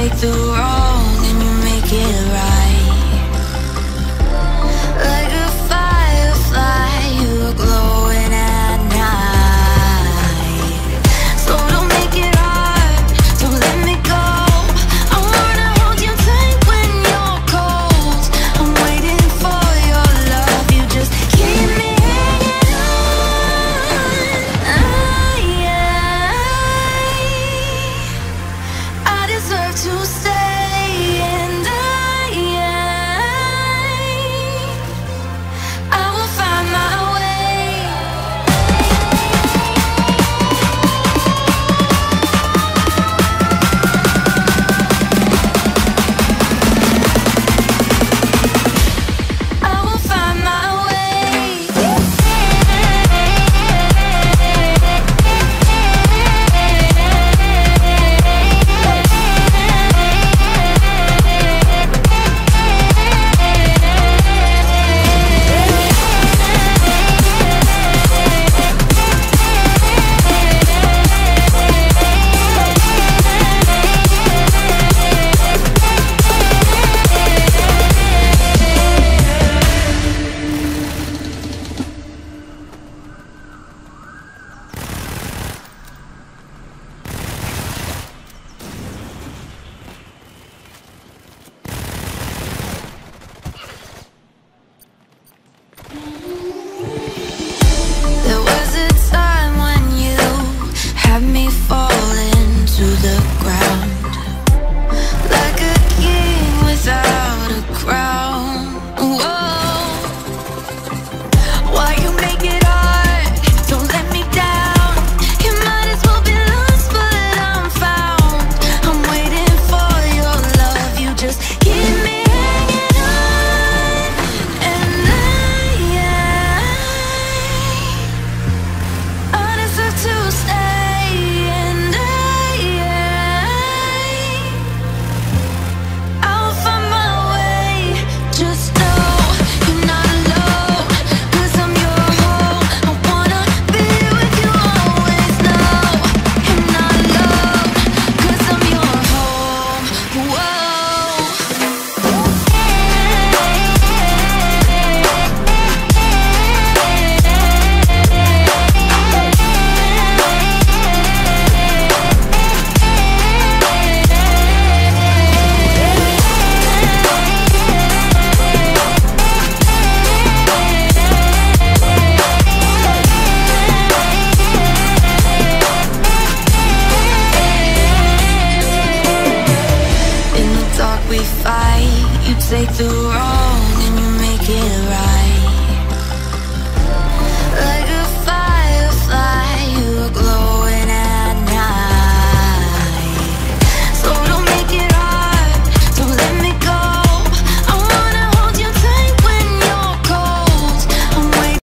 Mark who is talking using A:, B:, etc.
A: take the wrong and you make it right. Like a firefly, you are glowing at night. So don't make it hard, don't let me go. I wanna hold you tight when you're cold. I'm waiting for your love, you just keep me hanging on. I deserve to stay, and I will find my way. I will find my way. There was a time when you had me falling to the ground, like a king without a crown. Whoa. Why you make it hard? Don't let me down. You might as well be lost, but I'm found. I'm waiting for your love, you just keep me hanging on. And I deserve to stay, and I'll find my way. Just know you're not alone, 'cause I'm your home. I wanna be with you always. Know you're not alone, 'cause I'm your home. Whoa. In the dark we fight, you take the wrong